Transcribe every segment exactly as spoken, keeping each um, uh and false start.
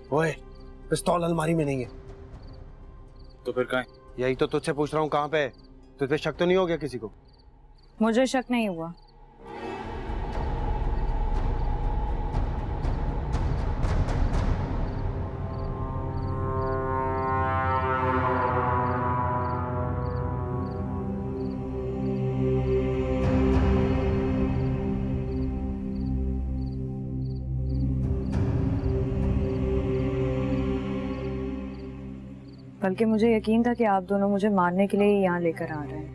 ओए, पिस्तौल अलमारी में नहीं है। तो फिर कहाँ है? यही तो तुझसे पूछ रहा हूँ, कहाँ पे है? तुझ पे शक तो नहीं हो गया किसी को? मुझे शक नहीं हुआ। बल्कि मुझे यकीन था कि आप दोनों मुझे मारने के लिए यहाँ लेकर आ रहे हैं।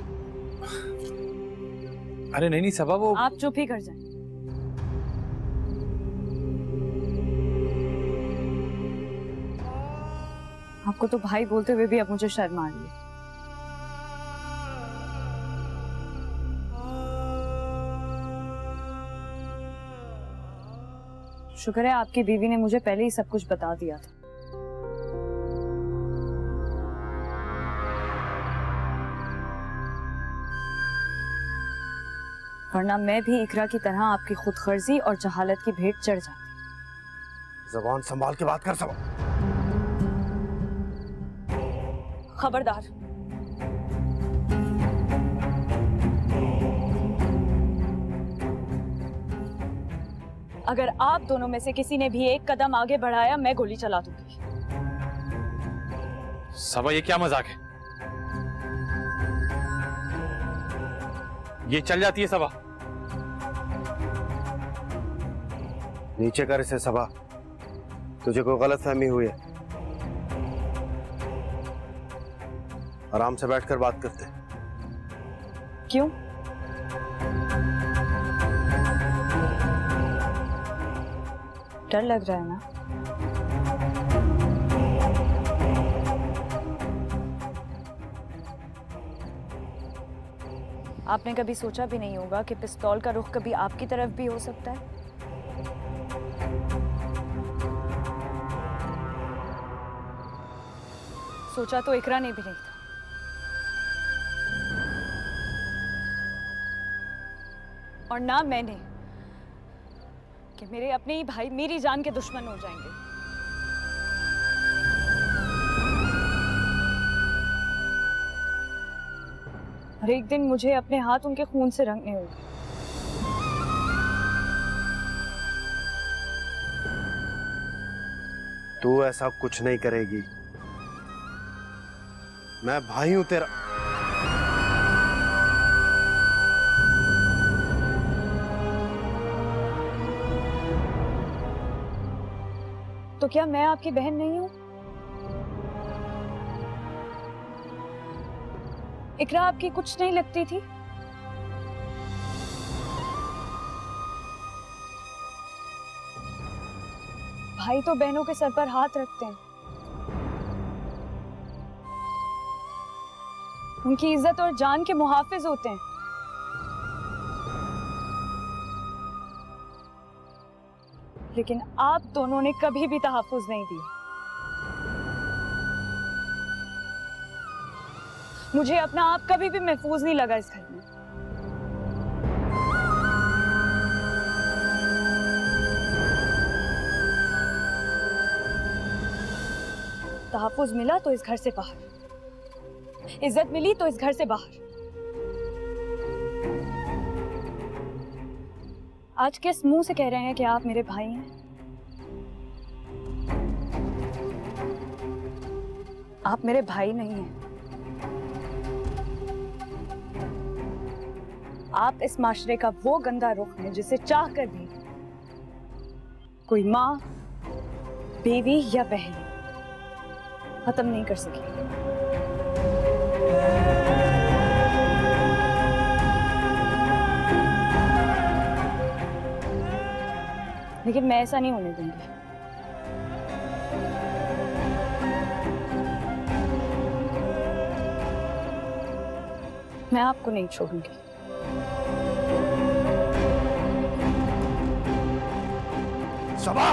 अरे नहीं नहीं सबा, वो आप चुप ही कर जाएं। आपको तो भाई बोलते हुए भी अब मुझे शर्म आ रही है। शुक्र है आपकी बीवी ने मुझे पहले ही सब कुछ बता दिया था। वरना मैं भी इकरा की तरह आपकी खुदगर्जी और जहालत की भेंट चढ़ जाती। ज़बान संभाल के बात कर सबा। खबरदार। अगर आप दोनों में से किसी ने भी एक कदम आगे बढ़ाया, मैं गोली चला दूंगी। सबा, ये क्या मजाक है? ये चल जाती है सबा। नीचे कर इसे सबा, तुझे कोई गलत फहमी हुई है। आराम से बैठकर बात करते। क्यों? डर लग रहा है ना? आपने कभी सोचा भी नहीं होगा कि पिस्तौल का रुख कभी आपकी तरफ भी हो सकता है। सोचा तो इकरा ने भी नहीं था। और ना मैंने कि मेरे अपने ही भाई मेरी जान के दुश्मन हो जाएंगे। और एक दिन मुझे अपने हाथ उनके खून से रंगने होंगे। तू ऐसा कुछ नहीं करेगी। मैं भाई हूं तेरा। तो क्या मैं आपकी बहन नहीं हूं? इकरा आपकी कुछ नहीं लगती थी? भाई तो बहनों के सर पर हाथ रखते हैं, उनकी इज्जत और जान के मुहाफिज होते हैं। लेकिन आप दोनों ने कभी भी तहफ्फुज नहीं दिया। मुझे अपना आप कभी भी महफूज नहीं लगा इस घर में। तहफ्फुज मिला तो इस घर से बाहर, इज्जत मिली तो इस घर से बाहर। आज किस मुंह से कह रहे हैं कि आप मेरे भाई हैं? आप मेरे भाई नहीं हैं। आप इस माशरे का वो गंदा रुख है जिसे चाह कर भी कोई माँ, बीवी या बहन खत्म नहीं कर सकी। लेकिन मैं ऐसा नहीं होने दूंगी। मैं आपको नहीं छोड़ूंगी। सबा!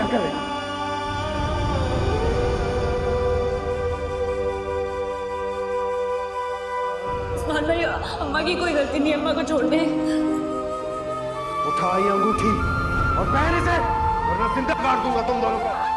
कर रहे हैं? उस्मान भाई, अम्मा की कोई गलती नहीं, अम्मा को छोड़ दे। उठा ये अंगूठी और पहन इसे, वरना जिंदा काट दूंगा तुम दोनों को।